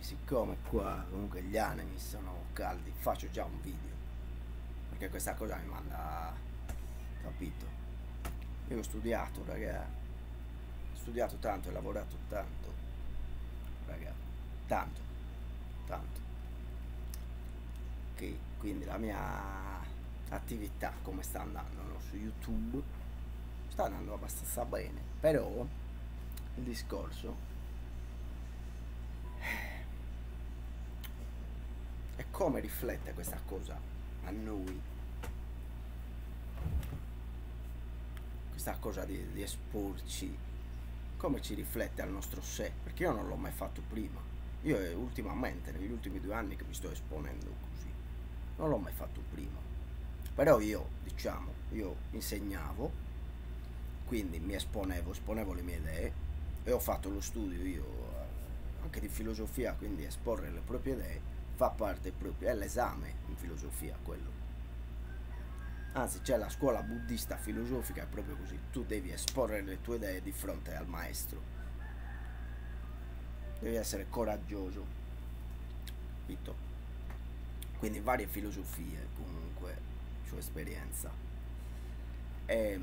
siccome qua comunque gli animi sono caldi, faccio già un video, perché questa cosa mi manda, capito? Io ho studiato, raga, ho studiato tanto e lavorato tanto, raga, tanto, tanto, che quindi la mia attività come sta andando, no, su YouTube sta andando abbastanza bene, però il discorso è come riflette questa cosa a noi, questa cosa di esporci, come ci riflette al nostro sé, perché io non l'ho mai fatto prima. Io ultimamente, negli ultimi 2 anni che mi sto esponendo così, non l'ho mai fatto prima. Però io, diciamo, io insegnavo, quindi mi esponevo le mie idee e ho fatto lo studio io anche di filosofia, quindi esporre le proprie idee fa parte proprio, è l'esame in filosofia quello. Anzi, c'è la scuola buddista filosofica, è proprio così, tu devi esporre le tue idee di fronte al maestro, devi essere coraggioso, capito? Quindi varie filosofie comunque, sua esperienza. E,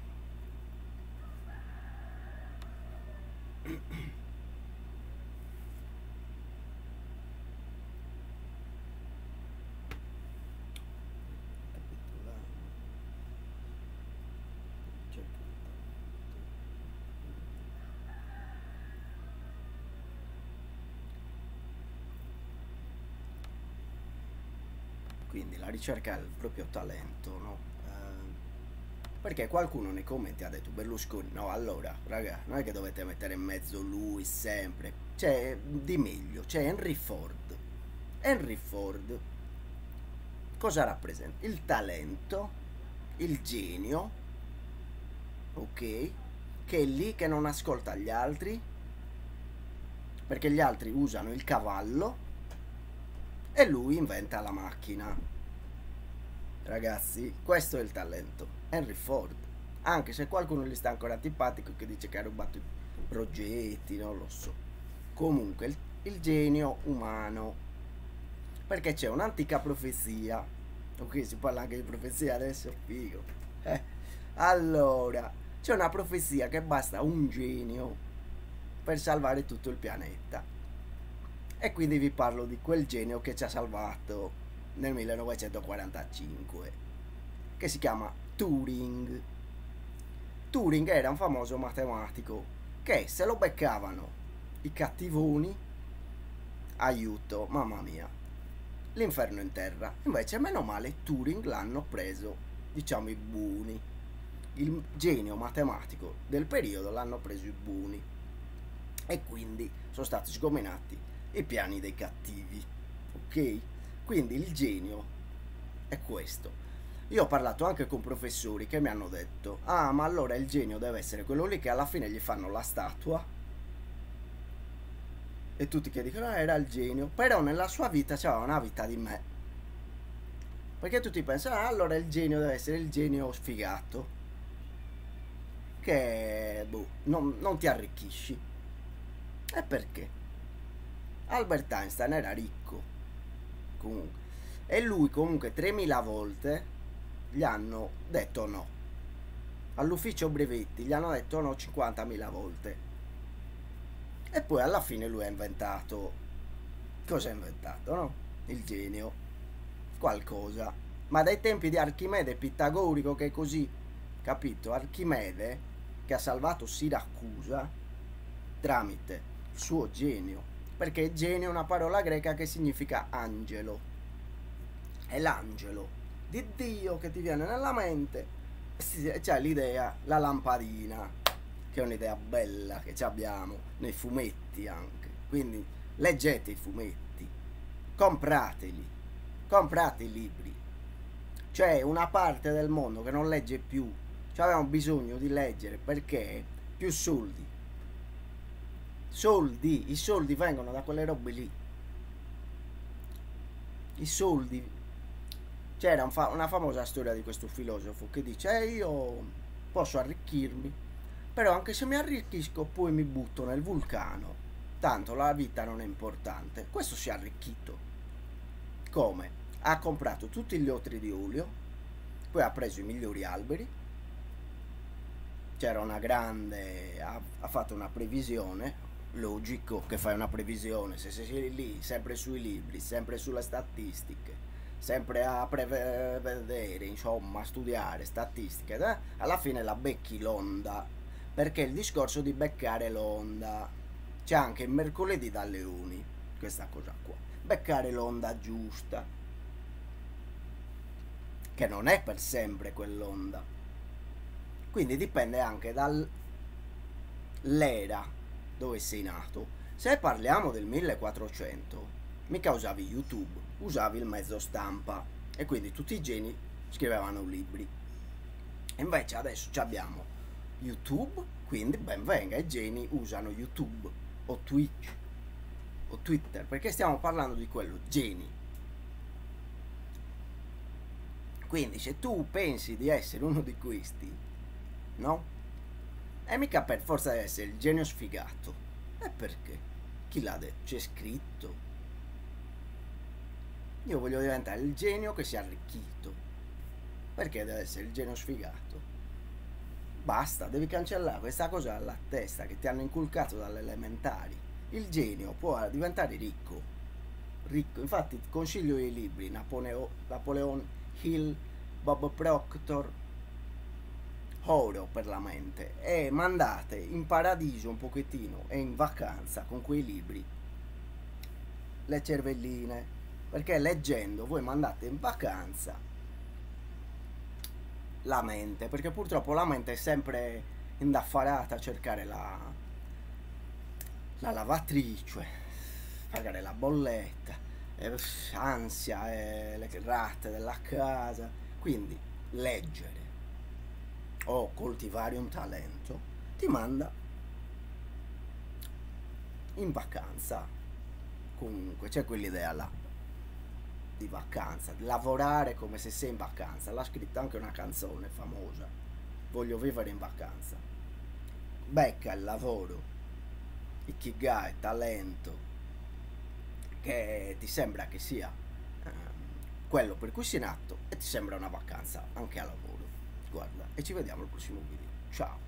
quindi la ricerca del proprio talento, no? Perché qualcuno nei commenti ha detto Berlusconi, no, allora, raga, non è che dovete mettere in mezzo lui sempre, c'è di meglio, c'è Henry Ford. Henry Ford cosa rappresenta? Il talento, il genio, ok? Che è lì che non ascolta gli altri, perché gli altri usano il cavallo e lui inventa la macchina. Ragazzi, questo è il talento. Henry Ford. Anche se qualcuno gli sta ancora antipatico che dice che ha rubato i progetti, non lo so. Comunque, il genio umano. Perché c'è un'antica profezia. Ok, si parla anche di profezia adesso, figo. Allora, c'è una profezia che basta un genio per salvare tutto il pianeta. E quindi vi parlo di quel genio che ci ha salvato nel 1945, che si chiama Turing. Turing era un famoso matematico che se lo beccavano i cattivoni, aiuto, mamma mia, l'inferno in terra. Invece meno male Turing l'hanno preso, diciamo, i buoni. Il genio matematico del periodo l'hanno preso i buoni e quindi sono stati sgominati i piani dei cattivi, ok? Quindi il genio è questo. Io ho parlato anche con professori che mi hanno detto: ah, ma allora il genio deve essere quello lì che alla fine gli fanno la statua e tutti che dicono era il genio, però nella sua vita c'aveva una vita di me, perché tutti pensano allora il genio deve essere il genio sfigato che boh, non ti arricchisci. E perché? Albert Einstein era ricco comunque, e lui comunque 3000 volte gli hanno detto no. All'ufficio brevetti gli hanno detto no 50.000 volte. E poi alla fine lui ha inventato. Cosa ha inventato, no? Il genio. Qualcosa. Ma dai tempi di Archimede Pitagorico, che è così, capito? Archimede che ha salvato Siracusa tramite il suo genio. Perché genio è una parola greca che significa angelo. È l'angelo di Dio che ti viene nella mente. C'è l'idea, la lampadina, che è un'idea bella che abbiamo nei fumetti anche. Quindi leggete i fumetti, comprateli, comprate i libri. C'è una parte del mondo che non legge più, cioè abbiamo bisogno di leggere perché più soldi. Soldi, i soldi vengono da quelle robe lì. I soldi. C'era una famosa storia di questo filosofo che dice io posso arricchirmi, però anche se mi arricchisco poi mi butto nel vulcano tanto la vita non è importante. Questo si è arricchito. Come? Ha comprato tutti gli otri di Julio, poi ha preso i migliori alberi, c'era una grande, ha fatto una previsione, logico che fai una previsione, se sei lì, sempre sui libri, sempre sulle statistiche, sempre a prevedere, insomma, a studiare statistiche, alla fine la becchi l'onda, perché il discorso di beccare l'onda, c'è anche il mercoledì dalle uni, questa cosa qua, beccare l'onda giusta, che non è per sempre quell'onda, quindi dipende anche dall'era dove sei nato. Se parliamo del 1400, mica usavi YouTube, usavi il mezzo stampa e quindi tutti i geni scrivevano libri. Invece adesso abbiamo YouTube, quindi ben venga, i geni usano YouTube o Twitch o Twitter, perché stiamo parlando di quello, geni. Quindi se tu pensi di essere uno di questi, no? E mica per forza deve essere il genio sfigato. E perché? Chi l'ha detto? C'è scritto. Io voglio diventare il genio che si è arricchito. Perché deve essere il genio sfigato? Basta, devi cancellare questa cosa dalla testa che ti hanno inculcato dalle elementari. Il genio può diventare ricco. Ricco. Infatti consiglio i libri Napoleon Hill, Bob Proctor, oro per la mente, e mandate in paradiso un pochettino e in vacanza con quei libri le cervelline, perché leggendo voi mandate in vacanza la mente, perché purtroppo la mente è sempre indaffarata a cercare la lavatrice, pagare la bolletta, ansia, le ratte della casa, quindi leggere o coltivare un talento ti manda in vacanza. Comunque c'è quell'idea là di vacanza, di lavorare come se sei in vacanza. L'ha scritta anche una canzone famosa, voglio vivere in vacanza. Becca il lavoro, ikigai, talento che ti sembra che sia quello per cui sei nato e ti sembra una vacanza anche a lavoro. Guarda, e ci vediamo al prossimo video. Ciao.